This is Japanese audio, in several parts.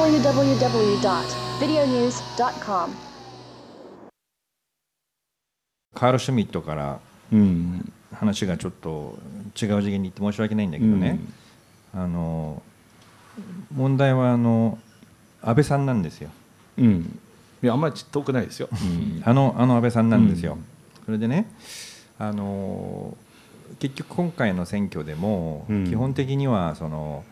www.videonews.com カール・シュミットから話がちょっと違う次元に行って申し訳ないんだけどね、問題は安倍さんなんですよ。 いやあんまり遠くないですよ。 あの安倍さんなんですよ。それでね、結局今回の選挙でも基本的にはその、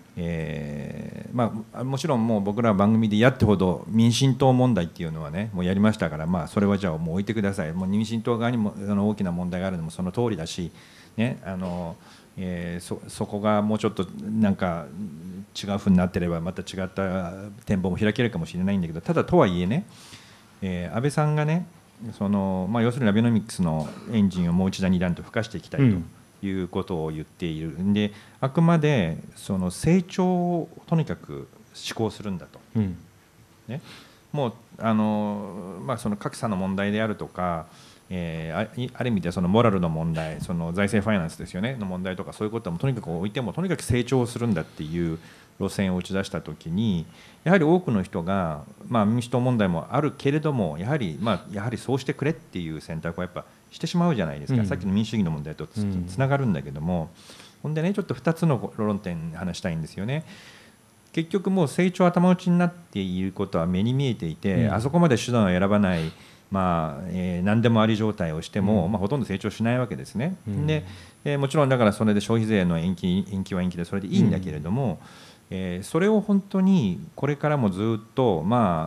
もちろんもう僕ら番組でやってほど民進党問題っていうのはねもうやりましたから、それはじゃあもう置いてください。もう民進党側にも大きな問題があるのもその通りだし、ね、そこがもうちょっとなんか違うふうになってればまた違った展望も開けるかもしれないんだけど、ただとはいえね、安倍さんがね要するにアベノミクスのエンジンをもう一段二段と吹かしていきたいということを言っているんで、あくまでその成長をとにかく志向するんだと、ね、もうその格差の問題であるとか、ある意味ではそのモラルの問題、その財政ファイナンスですよねの問題とかそういうこともとにかく置いてもとにかく成長するんだっていう路線を打ち出したときに、やはり多くの人が、民主党問題もあるけれどもやはりそうしてくれっていう選択をやっぱしてしまうじゃないですか、さっきの民主主義の問題とつながるんだけども、ほんでねちょっと2つの論点話したいんですよね。結局もう成長頭打ちになっていることは目に見えていて、あそこまで手段を選ばない何でもあり状態をしても、ほとんど成長しないわけですね。でもちろんだからそれで消費税の延期は延期でそれでいいんだけれども、それを本当にこれからもずっと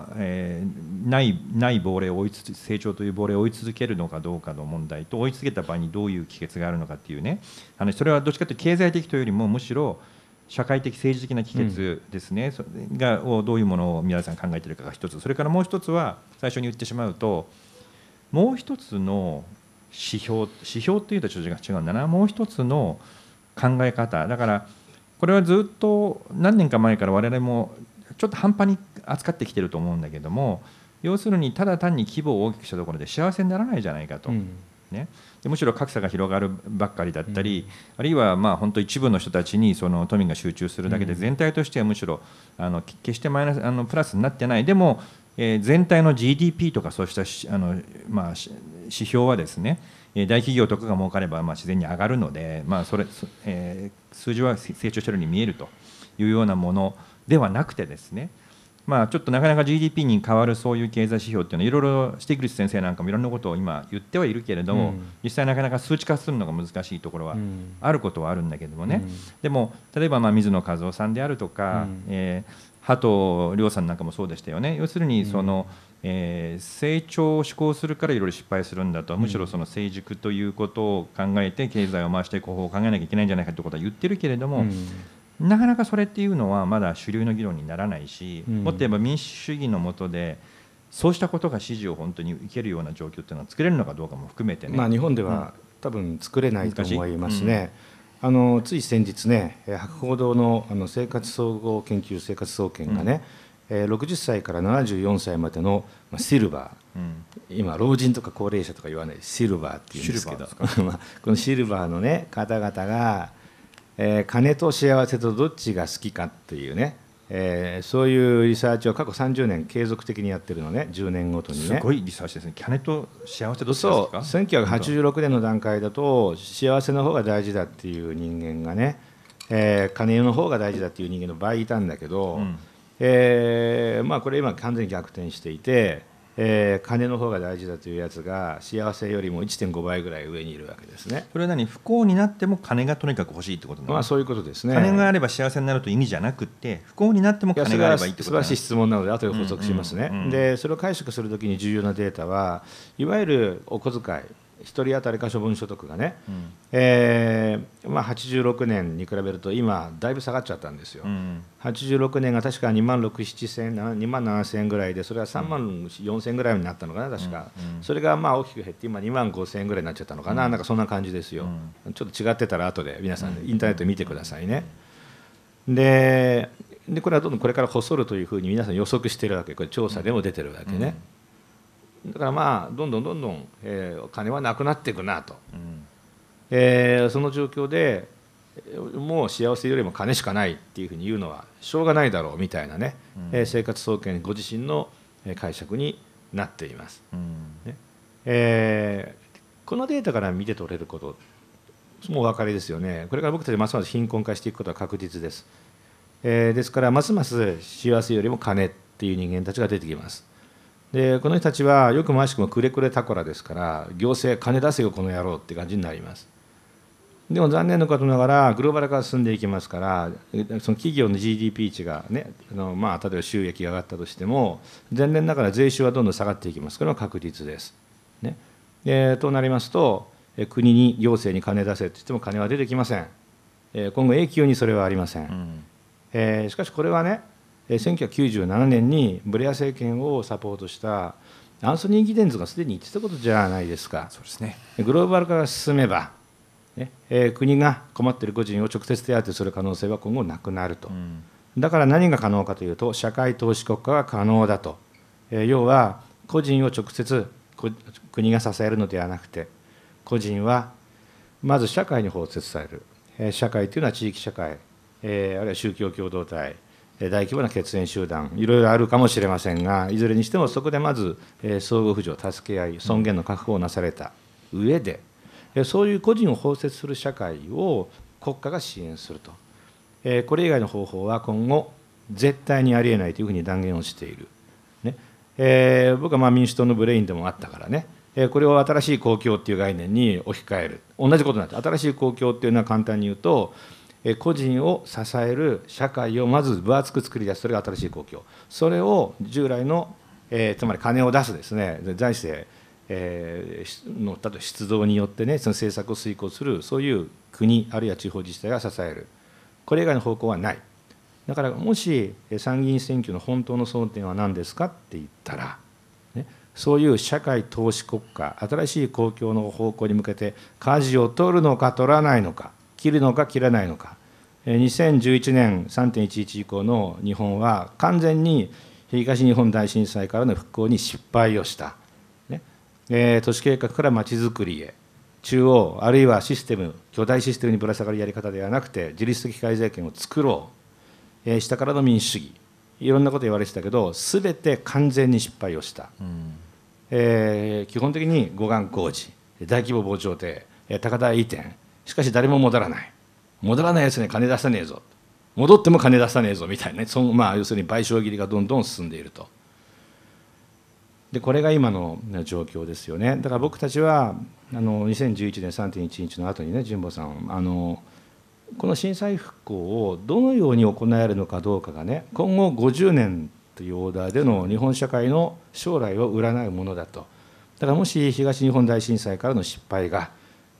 ない亡霊を成長という亡霊を追い続けるのかどうかの問題と、追い続けた場合にどういう帰結があるのかっていうね、それはどっちかというと経済的というよりもむしろ社会的政治的な帰結ですね、をどういうものを皆さん考えているかが一つ、それからもう一つは最初に言ってしまうと、もう一つの指標というとちょっと違うんだな、もう一つの考え方だから、これはずっと何年か前から我々もちょっと半端に扱ってきてると思うんだけども、要するにただ単に規模を大きくしたところで幸せにならないじゃないかと、ね、でむしろ格差が広がるばっかりだったり、あるいは本当一部の人たちにその富が集中するだけで、全体としてはむしろ決してプラスになってない。でも、全体の GDP とかそうした指標はですね、大企業とかが儲かれば自然に上がるので、数字は成長しているように見えるというようなものではなくてですね、ちょっとなかなか GDP に代わるそういう経済指標っていうのはいろいろスティグリス先生なんかもいろんなことを今言ってはいるけれども、実際なかなか数値化するのが難しいところはあることはあるんだけどもね、でも例えば水野和夫さんであるとか、波藤亮さんなんかもそうでしたよね。要するにその、成長を志向するからいろいろ失敗するんだと、むしろその成熟ということを考えて経済を回していく方法を考えなきゃいけないんじゃないかということは言ってるけれども、なかなかそれっていうのはまだ主流の議論にならないし、もっと言えば民主主義の下でそうしたことが支持を本当に受けるような状況っていうのは作れるのかどうかも含めてね、 日本では多分作れないと思いますね。つい先日ね、博報堂の生活総合研究生活総研がね、60歳から74歳までのシルバー、今老人とか高齢者とか言わないシルバーっていうんですけどこのシルバーの、ね、方々が、金と幸せとどっちが好きかっていうね、そういうリサーチを過去30年継続的にやってるのね、10年ごとにね。 すごいリサーチですね。金と幸せどっちですか。 そう、1986年の段階だと幸せの方が大事だっていう人間がね、金の方が大事だっていう人間の倍いたんだけど、これ今完全に逆転していて、金の方が大事だというやつが幸せよりも 1.5 倍ぐらい上にいるわけですね。 それは何、不幸になっても金がとにかく欲しいってことなの。 そういうことですね。 金があれば幸せになるという意味じゃなくて、不幸になっても金があればいいってことなの。 素晴らしい質問なので後で補足しますね。でそれを解釈するときに重要なデータはいわゆるお小遣い1人当たり可処分所得がね、86年に比べると今だいぶ下がっちゃったんですよ。86年が確か2万6、7千2万7千円ぐらいで、それは3万4千円ぐらいになったのかな確か、それが大きく減って今2万5千円ぐらいになっちゃったのかな、なんかそんな感じですよ。ちょっと違ってたら後で皆さんインターネットで見てくださいね。でこれはどんどんこれから細るというふうに皆さん予測してるわけ、これ調査でも出てるわけね。だからどんどんお金はなくなっていくなと、その状況で、 もう幸せよりも金しかないっていうふうに言うのはしょうがないだろうみたいなね、生活総研ご自身の解釈になっています、ね。このデータから見て取れることもお分かりですよね。これから僕たちますます貧困化していくことは確実です。ですからますます幸せよりも金っていう人間たちが出てきます。でこの人たちはよくも悪しくもくれくれタコラですから、行政金出せよこの野郎って感じになります。でも残念なことながらグローバル化が進んでいきますから、その企業の GDP 値がね、例えば収益が上がったとしても前年だから税収はどんどん下がっていきます。これは確実です、ね。となりますと国に行政に金出せと言っても金は出てきません。今後永久にそれはありません。しかしこれはね、1997年にブレア政権をサポートしたアンソニー・ギデンズがすでに言ってたことじゃないですか。 そうですね。 グローバル化が進めば、国が困っている個人を直接手当てする可能性は今後なくなると。だから何が可能かというと社会投資国家が可能だと。要は個人を直接国が支えるのではなくて、個人はまず社会に包摂される。社会というのは地域社会、あるいは宗教共同体、大規模な血縁集団、いろいろあるかもしれませんが、いずれにしてもそこでまず相互扶助、助け合い、尊厳の確保をなされた上で、そういう個人を包摂する社会を国家が支援すると。これ以外の方法は今後絶対にありえないというふうに断言をしている、ね。僕は民主党のブレインでもあったからね、これを新しい公共っていう概念に置き換える。同じことになって、新しい公共っていうのは簡単に言うと、個人を支える社会をまず分厚く作り出す。それが新しい公共。それを従来の、つまり金を出すですね、財政の例えば出動によってね、その政策を遂行する、そういう国あるいは地方自治体が支える。これ以外の方向はない。だからもし参議院選挙の本当の争点は何ですかって言ったら、ね、そういう社会投資国家、新しい公共の方向に向けて舵を取るのか取らないのか、切るのか切らないのか。2011年 3.11 以降の日本は完全に東日本大震災からの復興に失敗をした、ね。都市計画からまちづくりへ、中央あるいはシステム、巨大システムにぶら下がるやり方ではなくて自律的改正権を作ろう、下からの民主主義、いろんなこと言われてたけど全て完全に失敗をした、基本的に護岸工事、大規模防潮堤、高台移転、しかし誰も戻らない。戻らないやつに金出さねえぞ、戻っても金出さねえぞみたいなね、要するに賠償切りがどんどん進んでいると。でこれが今の状況ですよね。だから僕たちは2011年 3.11 の後にね、神保さんこの震災復興をどのように行えるのかどうかがね、今後50年というオーダーでの日本社会の将来を占うものだと。だからもし東日本大震災からの失敗が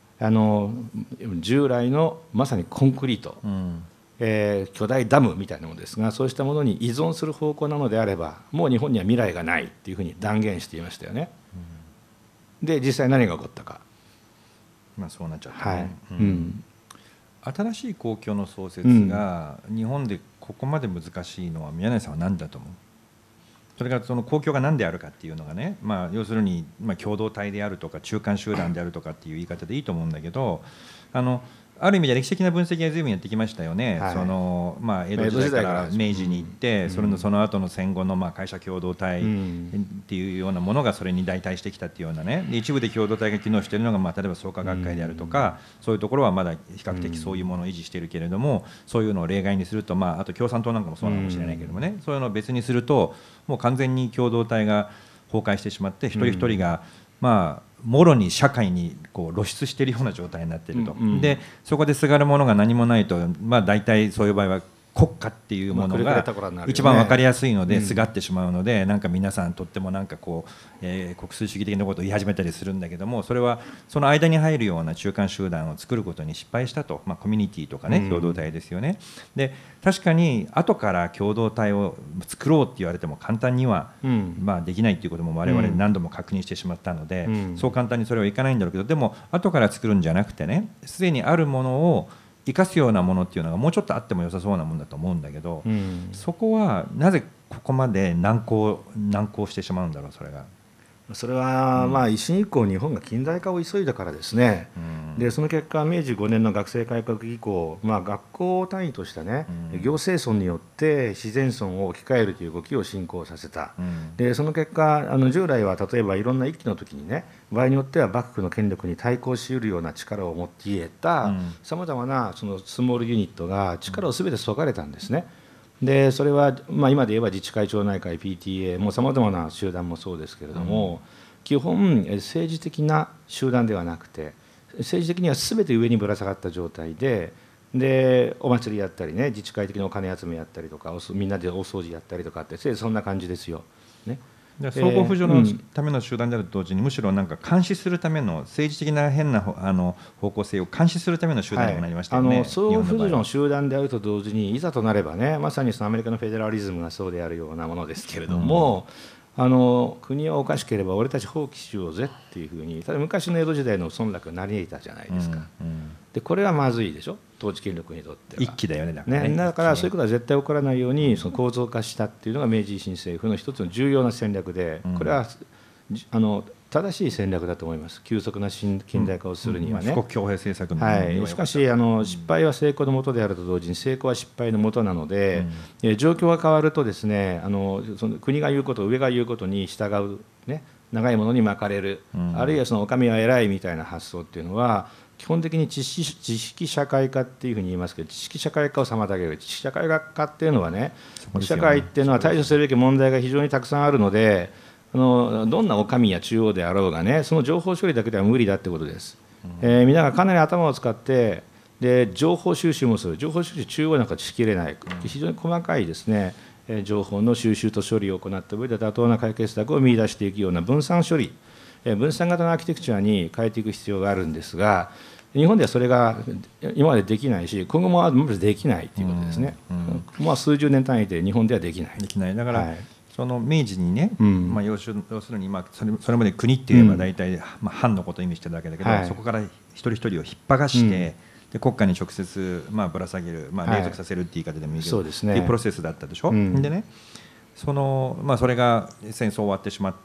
従来のまさにコンクリート、巨大ダムみたいなものですが、そうしたものに依存する方向なのであればもう日本には未来がないっていうふうに断言していましたよね。で実際何が起こったか、 そうなっちゃったね。新しい公共の創設が日本でここまで難しいのは宮内さんは何だと思う？それからその公共が何であるかっていうのがね、要するに共同体であるとか中間集団であるとかっていう言い方でいいと思うんだけど、ある意味で歴史的な分析が随分やってきましたよね。江戸時代から明治に行って、その後の戦後の会社共同体っていうようなものがそれに代替してきたっていうようなね、一部で共同体が機能しているのが例えば創価学会であるとか、そういうところはまだ比較的そういうものを維持しているけれども、そういうのを例外にすると、あと共産党なんかもそうなのかもしれないけれどもね、そういうのを別にするともう完全に共同体が崩壊してしまって、一人一人がもろに社会に露出しているような状態になっていると。でそこですがるものが何もないと、大体そういう場合は国家っていうものが一番分かりやすいのですがってしまうので、皆さんとっても国粋主義的なことを言い始めたりするんだけども、それはその間に入るような中間集団を作ることに失敗したと。コミュニティとかね、共同体ですよね。で確かに後から共同体を作ろうって言われても簡単にはできないっていうことも我々何度も確認してしまったので、そう簡単にそれはいかないんだろうけど、でも後から作るんじゃなくてね、すでにあるものを生かすようなものっていうのがもうちょっとあっても良さそうなものだと思うんだけど、そこはなぜここまで難航してしまうんだろう。それがそれはまあ維新以降日本が近代化を急いだからですね、でその結果明治5年の学生改革以降、まあ、学校を単位としたね、行政村によって自然村を置き換えるという動きを進行させた、でその結果従来は例えばいろんな一揆の時にね、場合によっては幕府の権力に対抗しうるような力を持っていたさまざまなそのスモールユニットが力を全てそがれたんですね。でそれは、まあ、今で言えば自治会町内会 PTA もさまざまな集団もそうですけれども、基本政治的な集団ではなくて政治的には全て上にぶら下がった状態で、お祭りやったりね、自治会的なお金集めやったりとかみんなで大掃除やったりとかってそんな感じですよ、ね。 相互扶助のための集団であると同時に、むしろなんか監視するための政治的な変な方向性を監視するための集団にもなりましたよね。 相互扶助の集団であると同時にいざとなればね、まさにそのアメリカのフェデラリズムがそうであるようなものですけれども、国はおかしければ俺たち放棄しようぜっていうふうに、ただ昔の江戸時代の村落になり得たじゃないですか、でこれはまずいでしょ、統治権力にとっては。 一揆だよね、だからね。 だからそういうことは絶対起こらないようにその構造化したっていうのが明治維新政府の一つの重要な戦略で、これは正しい戦略だと思います。急速な近代化をするにはね。 富国強兵政策の、 しかし失敗は成功のもとであると同時に成功は失敗のもとなので、状況が変わるとですね、その国が言うこと上が言うことに従う、ね、長いものに巻かれる、あるいはそのお上は偉いみたいな発想っていうのは基本的に知識社会化っていうふうに言いますけど、知識社会化を妨げる。知識社会化っていうのはね、社会っていうのは対処するべき問題が非常にたくさんあるので、どんなお上や中央であろうがね、その情報処理だけでは無理だってことです。みんながかなり頭を使ってで情報収集もする。情報収集中央なんかしきれない、非常に細かいですね情報の収集と処理を行った上で妥当な解決策を見出していくような分散処理、分散型のアーキテクチャに変えていく必要があるんですが、日本ではそれが今までできないし、今後もできないということですね。まあ数十年単位で日本ではできない。 できない。だから、その明治にね、要するにそれまで国って言えば大体、藩のことを意味してるだけだけど、そこから一人一人を引っ張がして、で国家に直接、ぶら下げる、隷属させるって言い方でもいいけど、っていうプロセスだったでしょ。でね、それが戦争終わってしまって、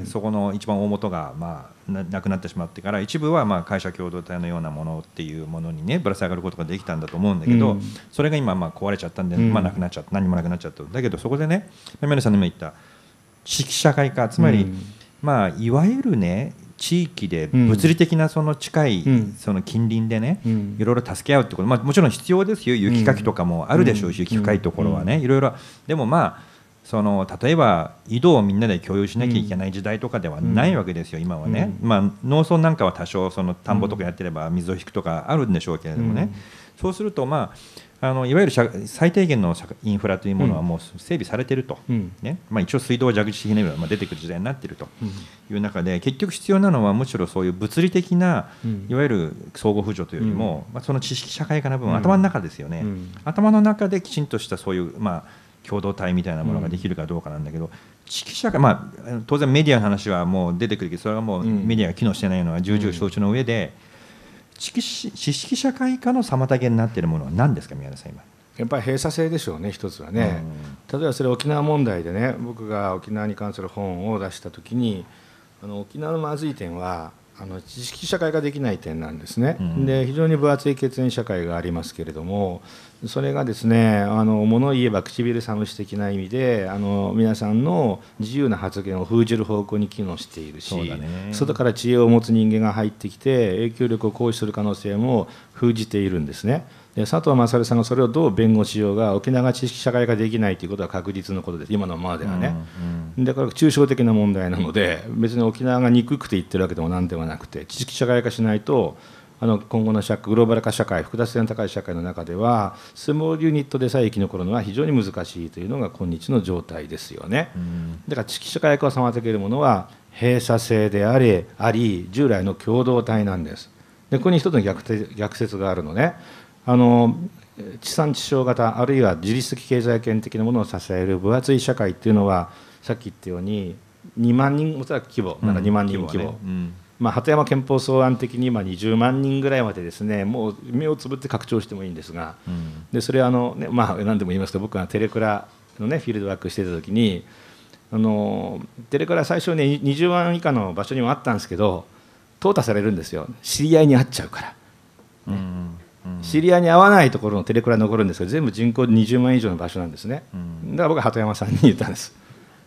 そこの一番大元がなくなってしまってから、一部は会社共同体のようなものっていうものにねぶら下がることができたんだと思うんだけど、それが今壊れちゃったんで、なくなっちゃった、何もなくなっちゃった。だけどそこでね、宮根さんの今言った知識社会化、つまり、いわゆるね地域で物理的なその近いその近隣でね、いろいろ助け合うってこと、もちろん必要ですよ。雪かきとかもあるでしょうし、雪深いところはねいろいろ。でも例えば井戸をみんなで共有しなきゃいけない時代とかではないわけですよ、今はね。農村なんかは多少その田んぼとかやってれば水を引くとかあるんでしょうけれどもね、そうするといわゆる最低限のインフラというものはもう整備されていると、一応水道蛇口ひねりが出てくる時代になっているという中で、結局必要なのはむしろそういう物理的ないわゆる相互扶助というよりも、その知識社会化の部分、頭の中ですよね。頭の中できちんとしたそういう共同体みたいなものができるかどうかなんだけど、知識社会、当然メディアの話はもう出てくるけど、それはもうメディアが機能してないのは重々承知の上で、知識社会化の妨げになっているものは何ですか、宮根さん。今やっぱり閉鎖性でしょうね、一つはね。例えばそれ沖縄問題でね、僕が沖縄に関する本を出したときに、沖縄のまずい点は知識社会ができない点なんですね。で非常に分厚い血縁社会がありますけれども、それがですね物を言えば唇寒し的な意味で皆さんの自由な発言を封じる方向に機能しているし、外から知恵を持つ人間が入ってきて影響力を行使する可能性も封じているんですね。で佐藤勝さんがそれをどう弁護しようが、沖縄が知識社会ができないということは確実なことです、今のままではね。だから抽象的な問題なので、別に沖縄が憎くて言ってるわけでも何でもなくて、知識社会化しないと今後のグローバル化社会、複雑性の高い社会の中ではスモールユニットでさえ生き残るのは非常に難しいというのが今日の状態ですよね。だから知識社会化を妨げるものは閉鎖性であり従来の共同体なんです。でここに一つの逆説があるのね。地産地消型あるいは自律的経済圏的なものを支える分厚い社会っていうのは、さっき言ったように2万人おそらく規模、なんか2万人規模、鳩山憲法草案的に今20万人ぐらいまでですね、もう目をつぶって拡張してもいいんですが、でそれは何でも言いますけど、僕がテレクラのねフィールドワークしてた時にテレクラ最初ね20万以下の場所にもあったんですけど淘汰されるんですよ。知り合いに会っちゃうから、知り合いに会わないところのテレクラ残るんですけど全部人口20万以上の場所なんですね。だから僕は鳩山さんに言ったんです。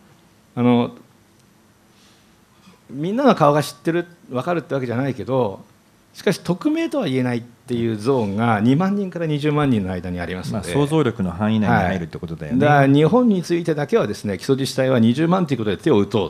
みんなの顔が知ってる分かるってわけじゃないけどしかし匿名とは言えないっていうゾーンが2万人から20万人の間にありますので、 想像力の範囲内に入るってことだよね。 だから日本についてだけはですね基礎自治体は20万ということで手を打とうって、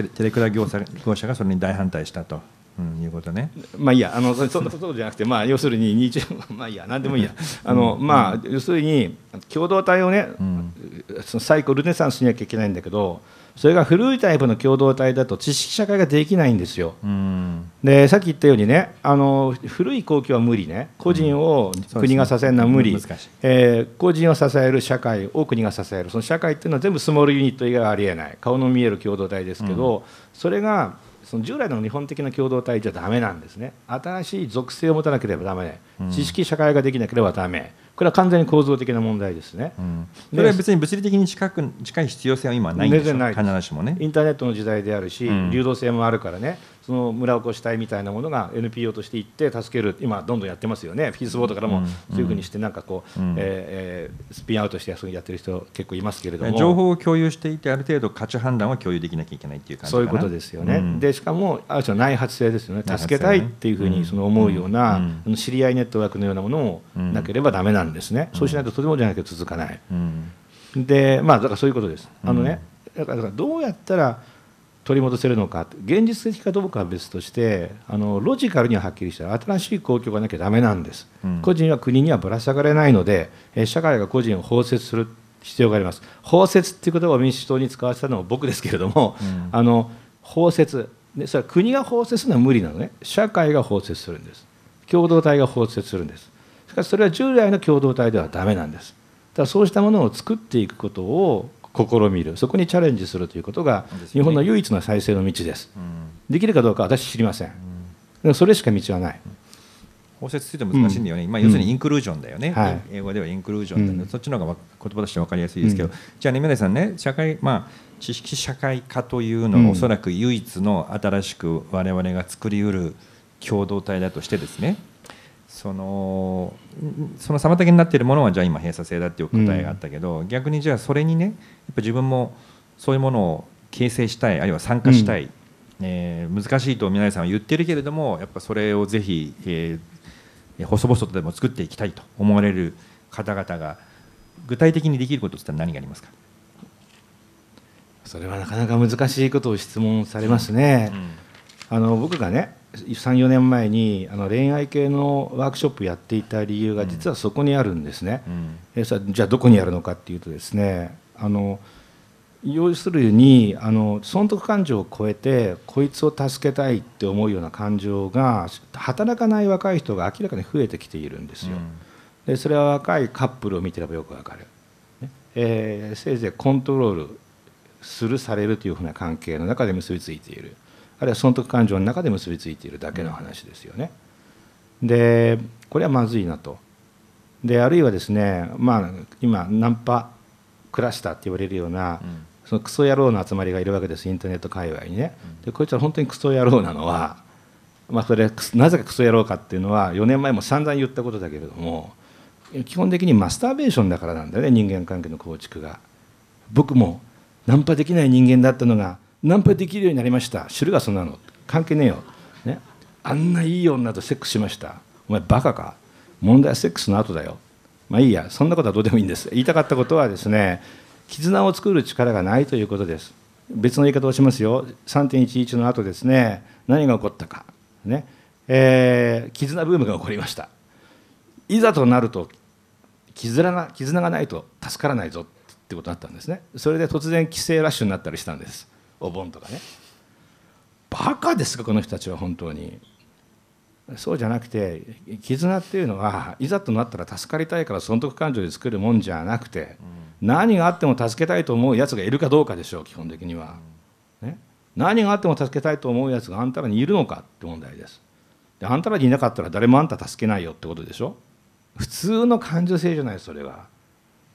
でテレクラ業者がそれに大反対したと、いうことね。 まあいいやそんなことじゃなくて、要するに20まあいいや何でもいいや要するに共同体をね、そのサイクルネサンスしなきゃいけないんだけどそれが古いタイプの共同体だと知識社会ができないんですよ。でさっき言ったようにね古い公共は無理ね個人を国が支えるのは無理、個人を支える社会を国が支えるその社会っていうのは全部スモールユニット以外はありえない顔の見える共同体ですけど、それがその従来の日本的な共同体じゃダメなんですね。新しい属性を持たなければダメ、知識社会ができなければダメ、これは完全に構造的な問題ですね。 それは別に物理的に近い必要性は今ないんですよ。必ずしもね。 インターネットの時代であるし、流動性もあるからね、その村おこし隊みたいなものが NPO として行って助ける、今どんどんやってますよね。フィズボードからもそういうふうにしてなんかこう、スピンアウトしてそうやってる人結構いますけれども、 情報を共有していてある程度価値判断は共有できなきゃいけないっていう感じかな。 そういうことですよね。でしかもある種の内発性ですよね。助けたいっていうふうに思うような知り合いネットワークのようなものもなければダメなんですね。そうしないととてもじゃないけど続かない。でだからそういうことです。だからどうやったら取り戻せるのか、現実的かどうかは別としてロジカルにははっきりした新しい公共がなきゃダメなんです。個人は国にはぶら下がれないので社会が個人を包摂する必要があります。包摂っていう言葉を民主党に使わせたのは僕ですけれども、包摂でそれは国が包摂するのは無理なのね。社会が包摂するんです。共同体が包摂するんです。しかしそれは従来の共同体ではダメなんです。だからそうしたものを作っていくことを試みる、そこにチャレンジするということが日本の唯一の再生の道です。できるかどうか私知りません。でもそれしか道はない。 包摂すると難しいんだよね。要するにインクルージョンだよね。英語ではインクルージョンだよね。そっちの方が言葉として分かりやすいですけど、じゃあ宮台さんね、知識社会化というのはおそらく唯一の新しく我々が作りうる共同体だとしてですね、その妨げになっているものはじゃあ今閉鎖性だっていう答えがあったけど、逆にじゃあそれにねやっぱ自分もそういうものを形成したい、あるいは参加したい、難しいと宮台さんは言ってるけれども、やっぱそれをぜひ、細々とでも作っていきたいと思われる方々が具体的にできることって何がありますか？ それはなかなか難しいことを質問されますね。僕がね3、4年前に恋愛系のワークショップやっていた理由が実はそこにあるんですね。じゃあどこにあるのかっていうとですね、要するに損得感情を超えてこいつを助けたいって思うような感情が働かない若い人が明らかに増えてきているんですよ。でそれは若いカップルを見てればよくわかる、せいぜいコントロールするされるというふうな関係の中で結びついている、あるいは損得感情の中で結びついているだけの話ですよね。でこれはまずいなと。であるいはですね、今ナンパクラスターって言われるような、そのクソ野郎の集まりがいるわけです、インターネット界隈にね。でこいつは本当にクソ野郎なのは、それなぜかクソ野郎かっていうのは4年前も散々言ったことだけれども、基本的にマスターベーションだからなんだよね、人間関係の構築が。僕もナンパできない人間だったのがナンパできるようになりました。知るがそんなの関係ねえよ、ね、あんないい女とセックスしました。お前バカか、問題はセックスの後だよ。いいや、そんなことはどうでもいいんです。言いたかったことはですね、絆を作る力がないということです。別の言い方をしますよ。3.11 の後ですね、何が起こったか、ね、絆ブームが起こりました。いざとなると絆がないと助からないぞってことになったんですね。それで突然帰省ラッシュになったりしたんです。お盆とかね。バカですかこの人たちは本当に。そうじゃなくて、絆っていうのはいざとなったら助かりたいから損得感情で作るもんじゃなくて、何があっても助けたいと思うやつがいるかどうかでしょう、基本的には、ね、何があっても助けたいと思うやつがあんたらにいるのかって問題です。であんたらにいなかったら誰もあんた助けないよってことでしょ。普通の感受性じゃない、それは。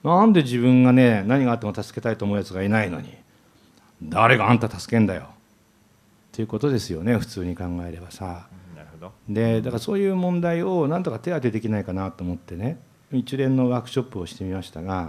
なんで自分がね何があっても助けたいと思うやつがいないのに誰があんた助けんだよっていうことですよね、普通に考えればさ。 なるほど。 でだからそういう問題をなんとか手当てできないかなと思ってね、一連のワークショップをしてみましたが、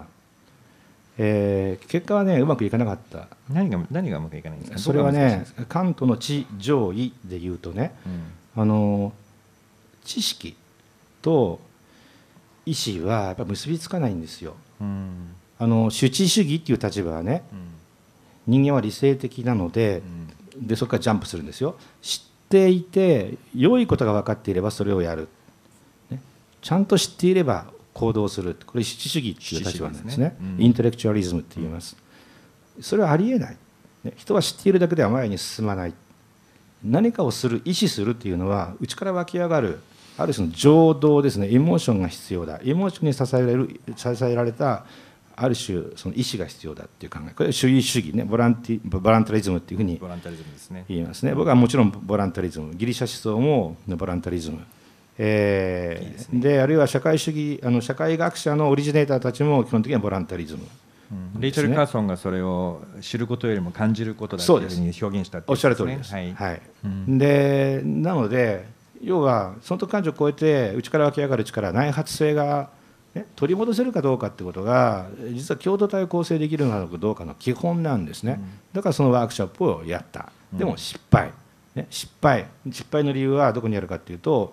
結果はねうまくいかなかった。 何がうまくいかないんですか。 それはねどこが難しいんですか。 カントの知上位で言うとね、知識と意思はやっぱ結びつかないんですよ。主治主義っていう立場はね、人間は理性的なので、そこからジャンプするんですよ。知っていて良いことが分かっていればそれをやる、ね、ちゃんと知っていれば行動する、これ主治主義っていう立場なんですね。インテレクチュアリズムって言います。それはありえない、ね、人は知っているだけでは前に進まない。何かをする、意思するっていうのは内から湧き上がるある種の情動ですね。エモーションが必要だ。エモーションに支えられたある種その意思が必要だっていう考え、これは主義主義ね、ボランタリズムっていうふうに言いますね。僕はもちろんボランタリズム、ギリシャ思想もボランタリズム、であるいは社会主義社会学者のオリジネーターたちも基本的にはボランタリズム、 レイチェル・カーソンがそれを知ることよりも感じることだというふうに表現したっていうことですね。 おっしゃる通りです。はい、でなので要は損得感情を超えて内から湧き上がる力、内発性が取り戻せるかどうかってことが実は共同体を構成できるのかどうかの基本なんですね。だからそのワークショップをやった。でも失敗、失敗の理由はどこにあるかっていうと、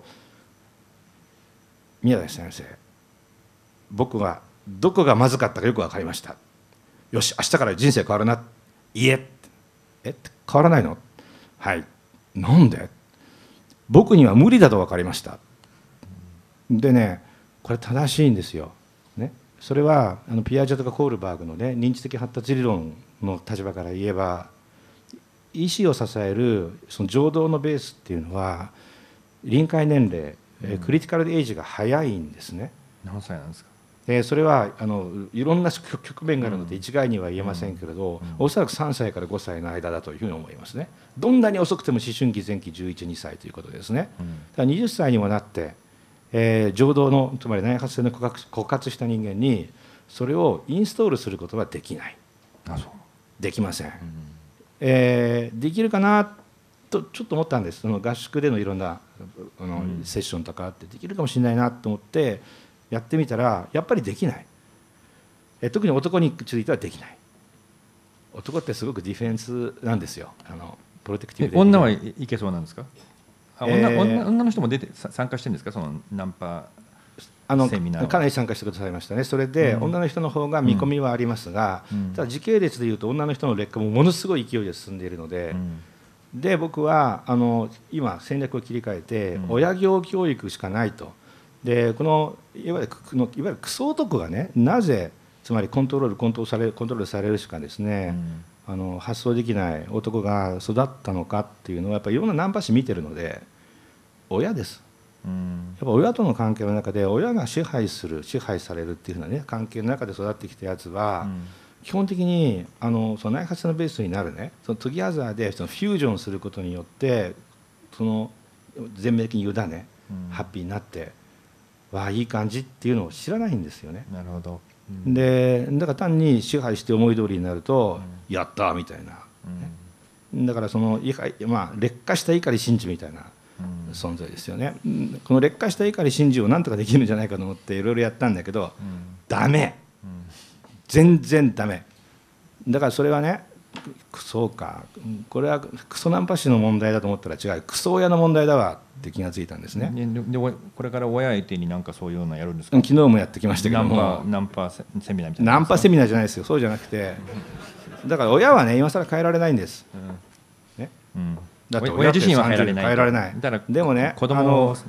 宮台先生、僕はどこがまずかったかよく分かりました。よし、明日から人生変わるな。いえ、変わらないの？はい。なんで？僕には無理だと分かりました。でね、これ正しいんですよ、ね、それはピアジェとかコールバーグの、ね、認知的発達理論の立場から言えば、意思を支えるその情動のベースっていうのは臨界年齢、クリティカルエイジが早いんですね。 何歳なんですか。 それはいろんな局面があるので一概には言えませんけれど、おそらく3歳から5歳の間だというふうに思いますね。どんなに遅くても思春期前期11、2歳ということですね。だから20歳にもなって情動のつまり内発性の枯渇した人間にそれをインストールすることはできない。できません、できるかなとちょっと思ったんです。その合宿でのいろんなセッションとかあってできるかもしれないなと思ってやってみたらやっぱりできない。特に男についてはできない。男ってすごくディフェンスなんですよ。プロテクティブで。 女はいけそうなんですか。女の人も参加してるんですか、そのナンパセミナー。 かなり参加してくださいましたね。それで、女の人の方が見込みはありますが、ただ時系列でいうと女の人の劣化もものすごい勢いで進んでいるので、で僕は今戦略を切り替えて、親業教育しかないと。でこのいわゆるクソ男がね、なぜつまりコントロールされるしかですね、発想できない男が育ったのかっていうのはやっぱりいろんなナンパ師見てるので、親です。やっぱ親との関係の中で親が支配されるっていうふうなね関係の中で育ってきたやつは、基本的にその内発性のベースになるね、そのトゥギャザーでそのフュージョンすることによってその全面的に委ね、ハッピーになってわあいい感じっていうのを知らないんですよね。 なるほど。 でだから単に支配して思い通りになると、やったみたいな、だからその劣化した碇シンジみたいな存在ですよね。この劣化した碇シンジをなんとかできるんじゃないかと思っていろいろやったんだけど、ダメ、全然ダメ。だからそれはね、そうか、これはクソナンパ師の問題だと思ったら違う、クソ親の問題だわって気がついたんですね。 でこれから親相手になんかそういうのやるんですか。 昨日もやってきましたけども、 ナンパセミナーみたいな。 ナンパセミナーじゃないですよ。そうじゃなくて、だから親はね今更変えられないんです、だって親自身は変えられない。 変えられない。でもね、 子供を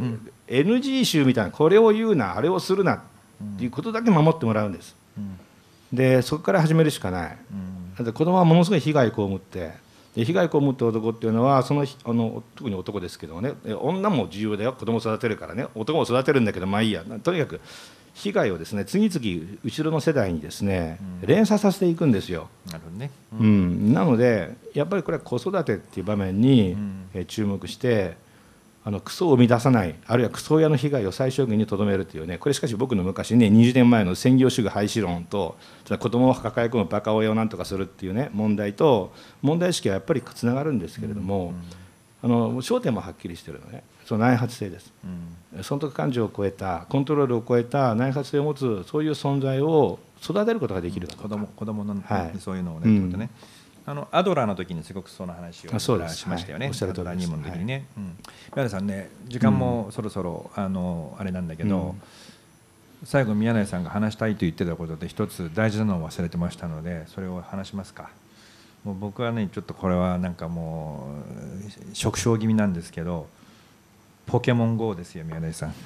NG 集みたいな、これを言うなあれをするなっていうことだけ守ってもらうんです、でそこから始めるしかない、だって子供はものすごい被害を被って、被害を被った男っていうのは特に男ですけどね、女も重要だよ、子供を育てるからね、男も育てるんだけどまあいいや、とにかく被害をですね次々後ろの世代にですね、連鎖させていくんですよ。 なるほどね。 なのでやっぱりこれは子育てっていう場面に注目して、 クソを生み出さない、あるいはクソ親の被害を最小限にとどめるというね、これしかし僕の昔ね、20年前の専業主義廃止論と、子供を抱え込むバカ親をなんとかするっていうね問題と、問題意識はやっぱりつながるんですけれども、焦点もはっきりしてるのね、その内発性です、損得感情を超えた、コントロールを超えた内発性を持つ、そういう存在を育てることができるかとか、 子供の、そういうのをね、ちょっとね、アドラーの時にすごくその話をしましたよね、アドラー入門の時にね。宮根さんね、時間もそろそろあれなんだけど、最後宮根さんが話したいと言ってたことで一つ大事なのを忘れてましたので、それを話しますか。もう僕はね、ちょっとこれはなんかもう縮小気味なんですけど、ポケモン GO ですよ、宮根さん。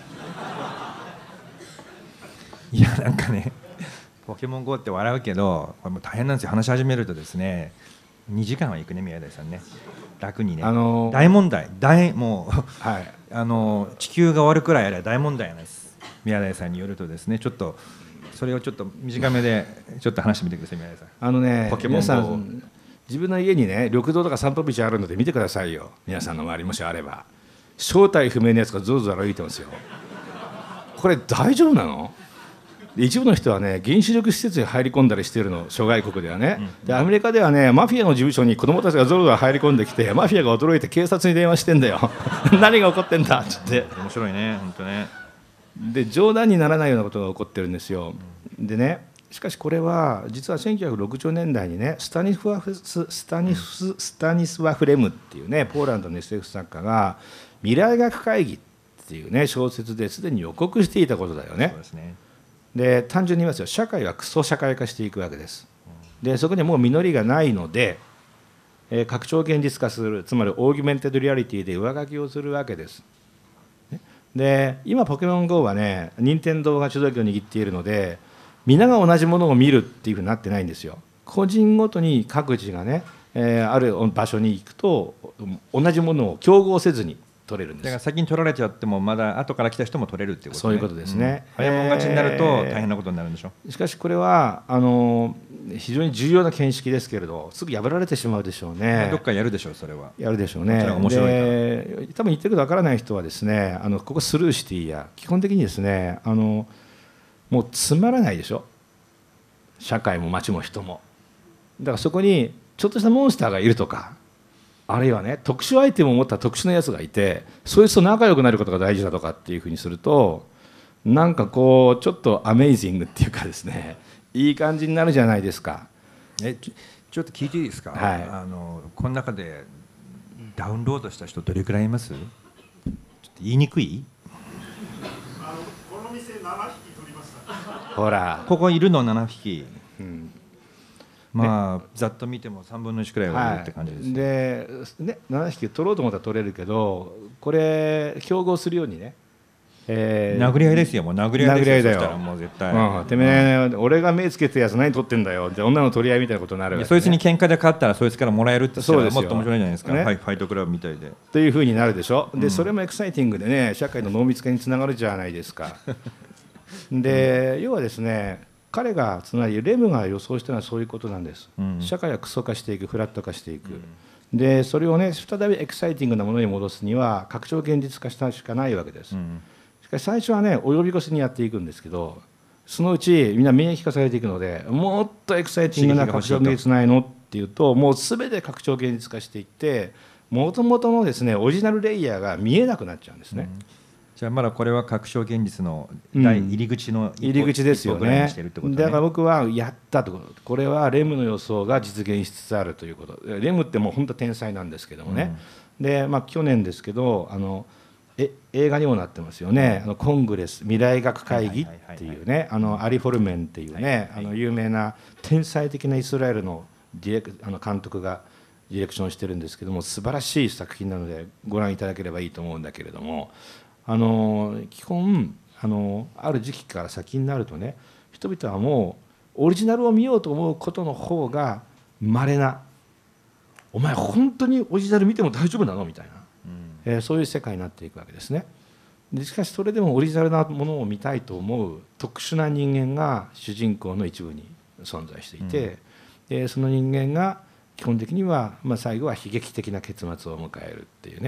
いや、なんかね、ポケモン GO って笑うけど、これもう大変なんですよ、話し始めるとですね、2時間はいくね、宮台さんね、楽にね、大問題、もう、地球が終わるくらいあれば大問題なんです、宮台さんによるとですね、ちょっとそれをちょっと短めでちょっと話してみてください、宮台さん。ポケモン GO 皆さん、自分の家にね、緑道とか散歩道あるので見てくださいよ、皆さんの周りもしあれば、正体不明のやつがぞろぞろ歩いてますよ。これ大丈夫なの？一部の人はね、原子力施設に入り込んだりしているの、諸外国ではね。でアメリカではね、マフィアの事務所に子どもたちがぞろぞろ入り込んできて、マフィアが驚いて警察に電話してんだよ何が起こってんだっつって。 面白いね、本当ね。 で冗談にならないようなことが起こってるんですよ。でね、しかしこれは実は1960年代にね、スタニスワフレムっていうね、ポーランドの SF 作家が未来学会議っていうね小説ですでに予告していたことだよね。 そうですね。 で単純に言いますよ、社会はクソ社会化していくわけです。でそこにはもう実りがないので、拡張現実化する、つまりオーギュメンテッドリアリティで上書きをするわけです。で今ポケモン GO はね、任天堂が主導権を握っているので、皆が同じものを見るっていうふうになってないんですよ。個人ごとに各自がね、ある場所に行くと同じものを競合せずに取れるんです。 だから先に取られちゃってもまだ後から来た人も取れるっていうことね。 そういうことですね。 早もん勝ちになると大変なことになるんでしょ。 しかしこれは非常に重要な見識ですけれど、すぐ破られてしまうでしょうね。 どっかやるでしょう、それは。 やるでしょうね。 面白いから。 多分言ってることわからない人はですね、ここスルーシティや基本的にですね、もうつまらないでしょ、社会も街も人も。だからそこにちょっとしたモンスターがいるとか、あるいはね特殊アイテムを持った特殊なやつがいて、そいつと仲良くなることが大事だとかっていうふうにすると、なんかこうちょっとアメイジングっていうかですね、いい感じになるじゃないですか。 ちょっと聞いていいですか。 はい、 この中でダウンロードした人どれくらいいます？ちょっと言いにくい？ この店7匹取りました。 ほらここいるの7匹、まあ、 ね、 ざっと見ても3分の1くらいはいるって感じです、 でね、7匹取ろうと思ったら取れるけど、これ競合するようにね、 殴り合いですよ、もう殴り合いですよ。そしたらもう絶対、 てめえ、俺が目つけてるやつ何取ってんだよって女の取り合いみたいなことになるわけ、ね、 そいつに喧嘩で勝ったらそいつからもらえるって言ったらもっと面白いじゃないですか、 ね、 ファイトクラブみたいでというふうになるでしょ。でそれもエキサイティングでね、社会の濃密化につながるじゃないですかで要はですね、彼がつまりレムが予想したのはそういうことなんです、社会はクソ化していく、フラット化していく、でそれをね再びエキサイティングなものに戻すには拡張現実化したしかないわけです、しかし最初はね及び腰にやっていくんですけど、そのうちみんな免疫化されていくので、もっとエキサイティングな拡張現実ないのっていうと、もう全て拡張現実化していって、もともとのですねオリジナルレイヤーが見えなくなっちゃうんですね、じゃあまだこれは拡張現実の入り口の入り口ですよね。だから僕はやったと、これはレムの予想が実現しつつあるということ。レムってもう本当天才なんですけどもね、で、去年ですけど映画にもなってますよね、コングレス未来学会議っていうね、アリ・フォルメンっていうね、有名な天才的なイスラエルの監督がディレクションしてるんですけども、素晴らしい作品なのでご覧いただければいいと思うんだけれども、基本ある時期から先になるとね、人々はもうオリジナルを見ようと思うことの方が稀な、お前本当にオリジナル見ても大丈夫なのみたいな、そういう世界になっていくわけですね。でしかしそれでもオリジナルなものを見たいと思う特殊な人間が主人公の一部に存在していて、その人間が基本的には、最後は悲劇的な結末を迎えるっていうね、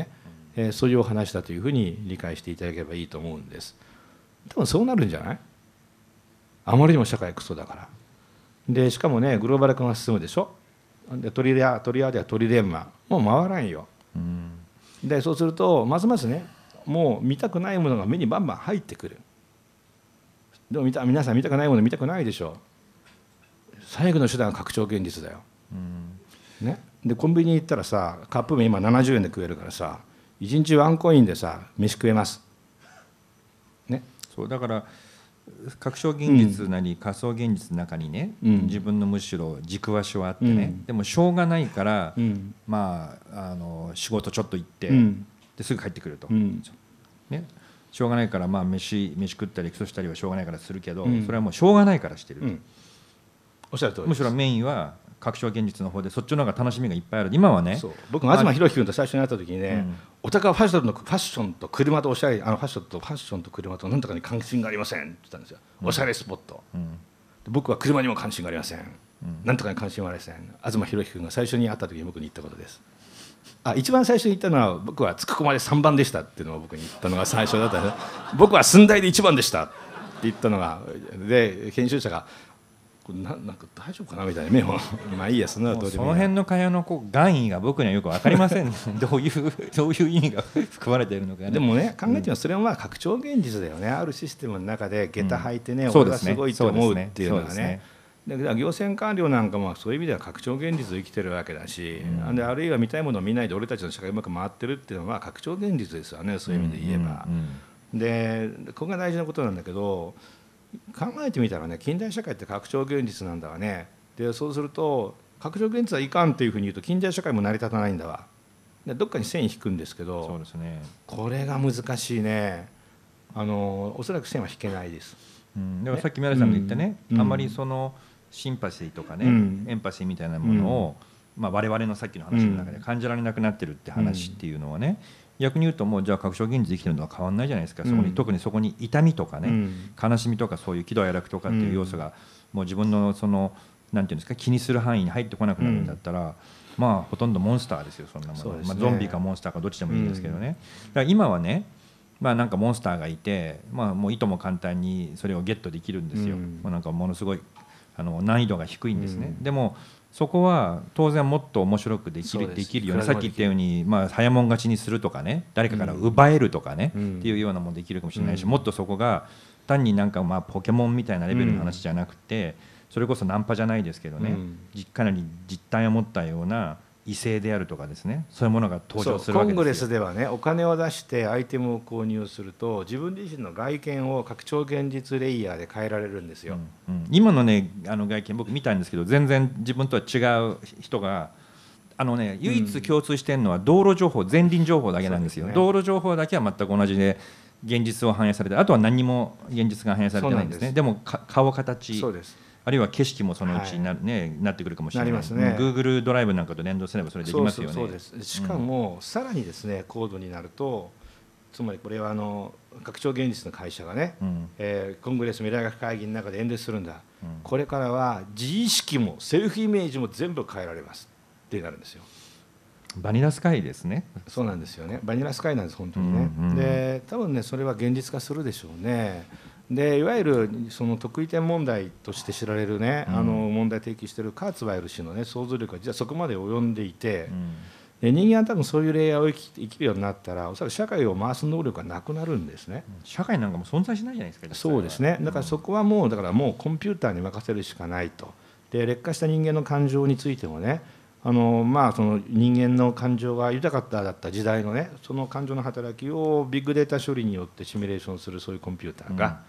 そういうお話だというふうに理解していただければいいと思うんです。多分そうなるんじゃない？あまりにも社会クソだから。でしかもねグローバル化が進むでしょ。でトリアではトリレンマもう回らんよ。でそうするとますますねもう見たくないものが目にバンバン入ってくる。でも皆さん見たくないもの見たくないでしょ。最後の手段は拡張現実だよ。ね、でコンビニ行ったらさカップ麺今70円で食えるからさ1日ワンコインでさ飯食えます。ね、 そうだから拡張現実なり仮想現実の中にね、自分のむしろ軸足はあってね、でもしょうがないから、まあ仕事ちょっと行って、ですぐ帰ってくると、ね、しょうがないからまあ飯食ったりクソしたりはしょうがないからするけど、それはもうしょうがないからしてる、 おっしゃる通りです。 むしろメインは拡張現実の方でそっちの方が楽しみがいっぱいある。今はね僕東博樹君と最初に会った時にね、お互いファッションと車とおしゃれファッションと車と何とかに関心がありませんって言ったんですよ、おしゃれスポット、僕は車にも関心がありません、何とかに関心はありません。東博樹君が最初に会った時に僕に言ったことです。一番最初に言ったのは僕はつくこまで3番でしたっていうのを僕に言ったのが最初だったんです。僕は寸大で1番でしたって言ったのがで研修者がなんか大丈夫かなみたいな目をまあいいやそんなのどうでもいいや。 その辺の会話の含意が僕にはよく分かりませんどういう意味が含まれているのかね。 でもね考えてみるとそれはまあ拡張現実だよね。あるシステムの中で下駄履いてね、俺はすごいと思うっていうのがね。だから行政官僚なんかもそういう意味では拡張現実を生きてるわけだし、であるいは見たいものを見ないで俺たちの社会うまく回ってるっていうのは拡張現実ですよね。そういう意味で言えば、でここが大事なことなんだけど考えてみたらね近代社会って拡張現実なんだわね。でそうすると拡張現実はいかんっていうふうに言うと近代社会も成り立たないんだわ。でどっかに線引くんですけど、 そうですね、 これが難しいね。おそらく線は引けないです。 でもさっき宮根さんが言ったね、あんまりそのシンパシーとかね、エンパシーみたいなものを、我々のさっきの話の中で感じられなくなってるって話っていうのはね、逆に言うともうじゃあ拡張現実生きてるのは変わんないじゃないですか。特にそこに痛みとかね、悲しみとかそういう喜怒哀楽とかっていう要素がもう自分のそのなんていうんですか気にする範囲に入ってこなくなるんだったら、まあほとんどモンスターですよそんなもの、ゾンビかモンスターかどっちでもいいんですけどね、だから今はねなんかモンスターがいて、もういとも簡単にそれをゲットできるんですよ、なんかものすごい難易度が低いんですね、でもそこは当然もっと面白くできるよね。さっき言ったように、早もん勝ちにするとかね、誰かから奪えるとかね、っていうようなものできるかもしれないし、もっとそこが単になんかポケモンみたいなレベルの話じゃなくて、それこそナンパじゃないですけどね、かなり実態を持ったような異性であるとかですね、そういうものが登場するわけですよ。 コングレスではねお金を出してアイテムを購入すると自分自身の外見を拡張現実レイヤーで変えられるんですよ、 今のね外見僕見たんですけど全然自分とは違う人が唯一共通してるのは道路情報前輪情報だけなんですよ、道路情報だけは全く同じで現実を反映されて、あとは何も現実が反映されてないんですね。でも顔形そうです、 あるいは景色もそのうちになってくるかもしれない。Google ドライブなんかと連動すればそれできますよね。 そうです。しかもさらにですね高度になると、つまりこれは拡張現実の会社がね、コングレス未来学会議の中で演説するんだ、これからは自意識もセルフイメージも全部変えられますってなるんですよ。 バニラスカイですね。 そうなんですよね。バニラスカイなんです本当にね、で多分ねそれは現実化するでしょうね。でいわゆるその得意点問題として知られるね、問題提起しているカーツワイル氏のね想像力が実はそこまで及んでいて、で人間は多分そういうレイヤーを生きるようになったらおそらく社会を回す能力がなくなるんですね。 社会なんかも存在しないじゃないですか。 そうですね。だからそこはもうコンピューターに任せるしかないと。で劣化した人間の感情についてもねその人間の感情が豊かだった時代のねその感情の働きをビッグデータ処理によってシミュレーションするそういうコンピューターが、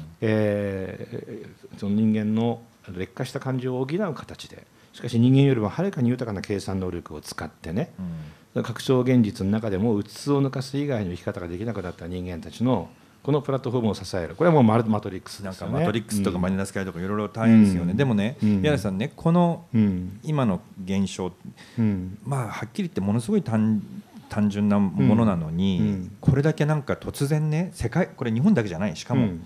その人間の劣化した感情を補う形で、しかし人間よりもはるかに豊かな計算能力を使ってね、拡張現実の中でもうつつを抜かす以外の生き方ができなくなった人間たちのこのプラットフォームを支える、これはもうマトリックスですよね。 なんかマトリックスとかバニラスカイとかいろいろ大変ですよね、でもね宮根さんね、この今の現象、はっきり言ってものすごい単純なものなのに、これだけなんか突然ねこれ日本だけじゃない、しかも